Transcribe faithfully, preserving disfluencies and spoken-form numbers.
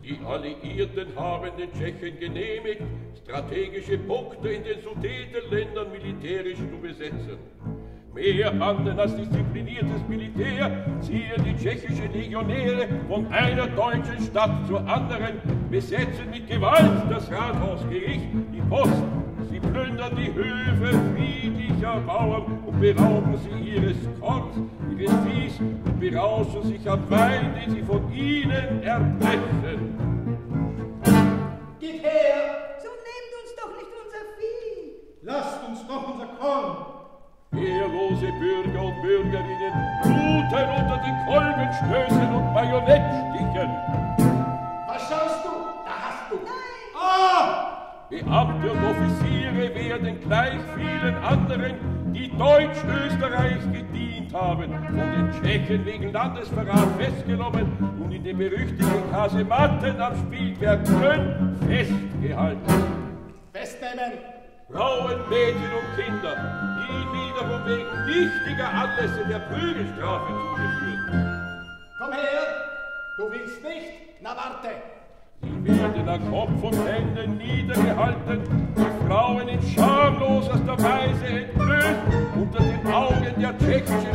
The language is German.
Die Alliierten haben den Tschechen genehmigt, strategische Punkte in den Sudetenländern militärisch zu besetzen. Mehr Banden als diszipliniertes Militär ziehen die tschechischen Legionäre von einer deutschen Stadt zur anderen, besetzen mit Gewalt das Rathausgericht, die Post. Sie plündern die Höfe friedlicher Bauern und berauben sie ihres Korns, ihres Viehs und berauschen sich am Wein, den sie von ihnen erpressen. Geht her! So nehmt uns doch nicht unser Vieh! Lasst uns doch unser Korn! Wehrlose Bürger und Bürgerinnen bluten unter den Kolbenstößen und Bajonettstichen. Was schaust du? Da hast du! Nein! Ah! Beamte und Offiziere werden gleich vielen anderen, die Deutsch-Österreich gedient haben, von den Tschechen wegen Landesverrat festgenommen und in den berüchtigten Kasematten am Spielberg Köln festgehalten. Festnehmen! Frauen, Mädchen und Kinder, die wiederum wegen wichtiger Anlässe der Prügelstrafe zugeführt. Komm her! Du willst nicht? Na warte! Sie werden an Kopf und Händen niedergehalten, die Frauen in schamlosester Weise entblößt, unter den Augen der tschechischen